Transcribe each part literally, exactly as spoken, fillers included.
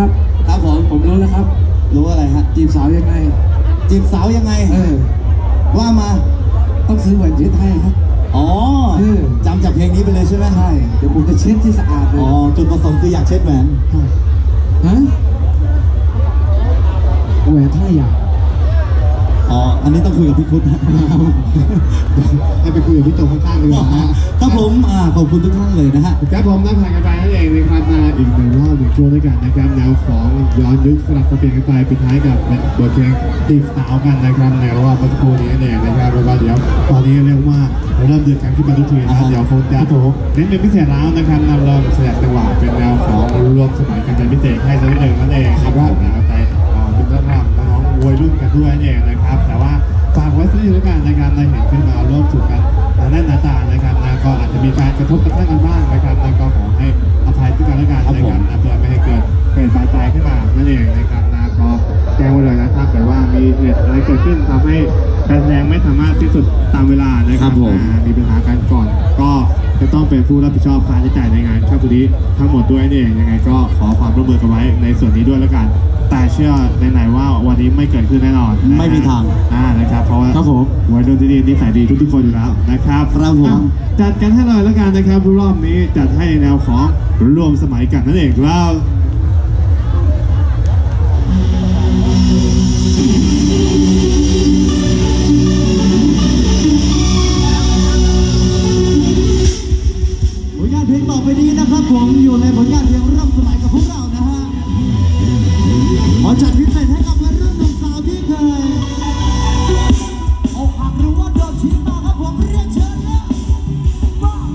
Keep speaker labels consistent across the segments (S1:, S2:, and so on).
S1: ครับ
S2: ครับผม
S1: ผมรู้แล้วครับ
S2: รู้อะไรฮะ
S1: จีบสาวยังไง
S2: จีบสาวยังไง
S1: เออ
S2: ว่ามา
S1: ต้องซื้อแหวนเพชรให้ครับ
S2: อ๋อจำจากเพลงนี้ไปเลยใช่ไหม
S1: ใช่เดี๋ยวผมจะเช็ดที่สะอาดเลย
S2: อ๋อจุดประสงค์คืออยากเช็ดแหวน
S1: ฮะแหวนท่าอยาก
S2: อ๋ออันนี้ต้องคุยกับพี่คุด
S3: ให้ไปคุยกับพี่โจข้างๆดีกว่า
S2: ครับผมอ่าขอบคุณทุกท่านเลยนะฮะ
S3: ครับผมนักผ่านกันไปนั่นเองนะครับมาอีกหนึ่งรอบหนึ่งช่วงด้วยกันนะครับแนวของย้อนยุคสลับสับเปลี่ยนกันไปปิดท้ายกับบทเพลงจีบสาวกันนะครับแนวว่าปัจจุบันนี้นั่นเองนะครับเพราะว่าเดี๋ยวตอนนี้เรียกว่าเริ่มเดือดกันขึ้นมาทุกทีนะเดี๋ยวคงจะเน้นเป็นพิเศษแล้วนะครับนำเราแสดงจังหวะเป็นแนวของรวมสมัยกันเป็นพิเศษให้สักนิดหนึ่งนั่นเองนะครับแล้วแต่เป็นต้นรับน้องวัยรุ่นกันด้วยนั่นเองนะครับแต่ว่าฝากไว้สักนิดแล้วกันนะครับในเห็นขึ้นมาร่วมถูกกันแน่นหนาตานะครับนะก็อาจจะมีการกระทบกระทั่งกันบ้างนะครับนะก็ขอให้อภัยทุกกันแล้วกันนะครับนะเพื่อไม่ให้เกิดเกิดบานปลายขึ้นมานั่นเองนะครับนะก็แจ้งไว้เลยนะถ้าเกิดว่ามีเหตุอะไรเกิดขึ้นทำให้การแสดงไม่สามารถที่สุดตามเวลานะครับมีปัญหากันก่อนก็จะต้องเป็นผู้รับผิดชอบค่าใช้จ่ายในงานครับวันนี้ทั้งหมดด้วยนี่เองยังไงก็ขอความร่วมมือกันไว้ในส่วนนี้ด้วยแล้วกันแต่เชื่อในๆว่าวันนี้ไม่เกิดขึ้นแน่นอน
S2: ไม่มีทาง
S3: อ่านะครับเพราะว่า
S1: ครับผม
S3: วัยรุ่นที่ดีนิสัยดีทุกๆคนอยู่แล้วนะครับ
S2: ครับผม
S3: จัดกันให้เลยแล้วกันนะครับรอบนี้จัดให้ในแนวของรวมสมัยกันนั่นเองครับ
S2: ผลงานเพลงต่อไปนี้นะครับผมอยู่ในผลงานเพลงร่วมสมัยกับพวกเรานะฮะขอจัดพิเศษให้กับวัยรุ่นหนุ่มสาวที่เคยอกหักหรือว่าโดนทิ้งมาครับผมเรียนเชิญนะว้าว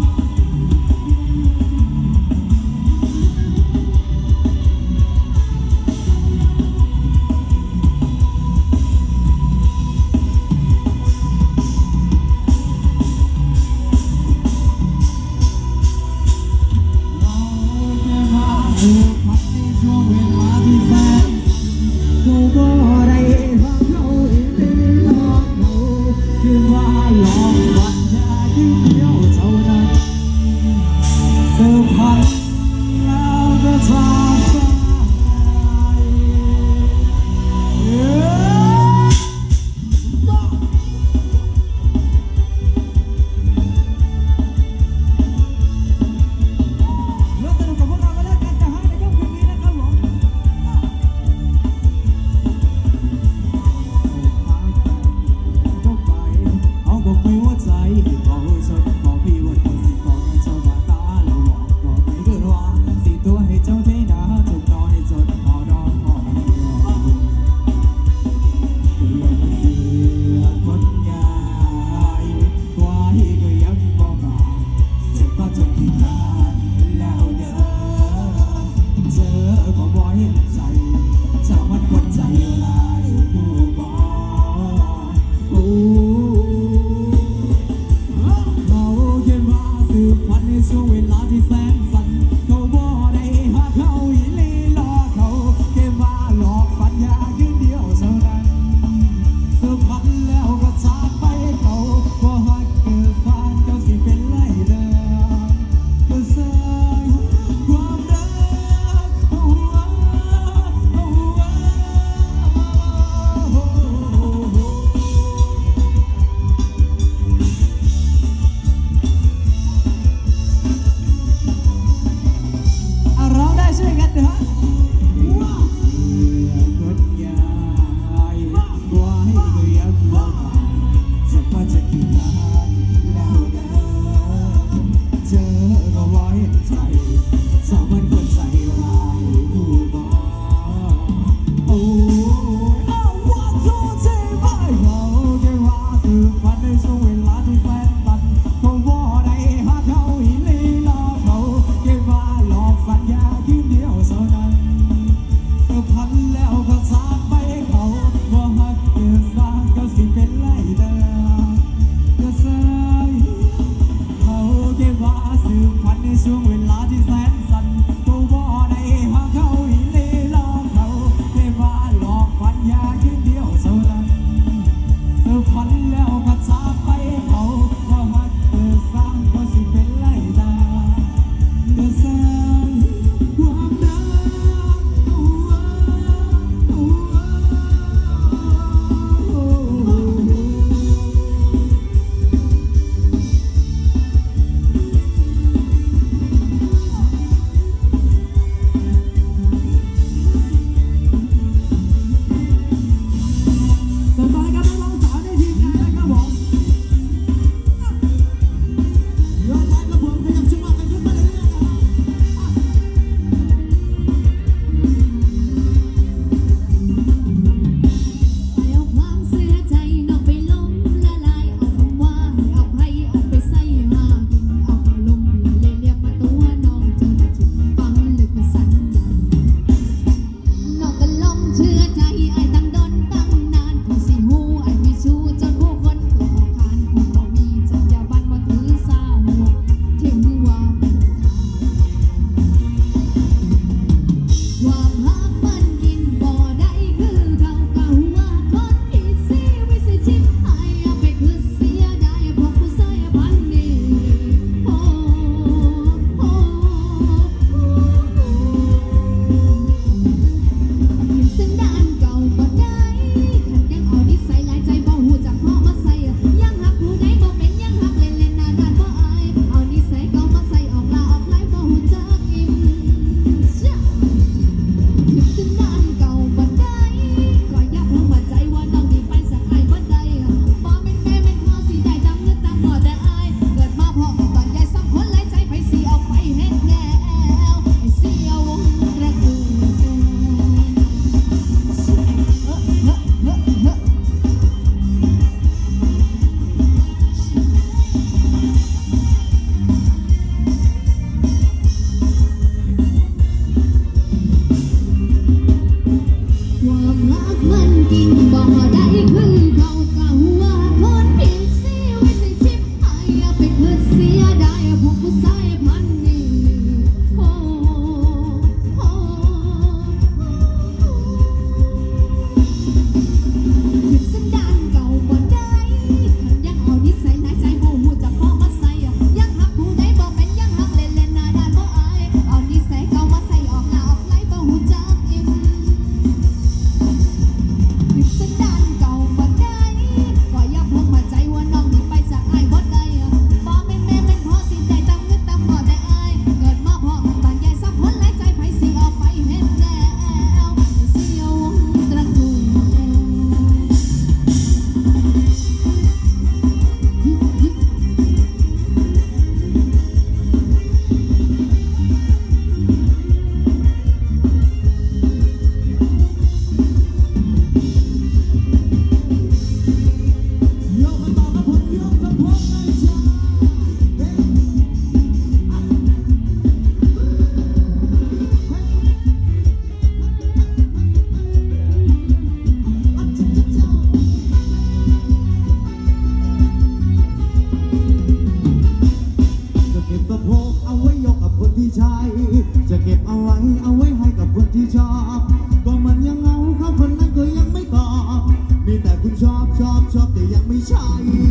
S2: สะโพกเอาไว้ยกกับคนที่ใช่จะเก็บเอาไว้เอาไว้ให้กับคนที่ชอบก็มันยังเงาเขาคนนั้นก็ยังไม่ตอบมีแต่คุณชอบชอบชอบแต่ยังไม่ใช่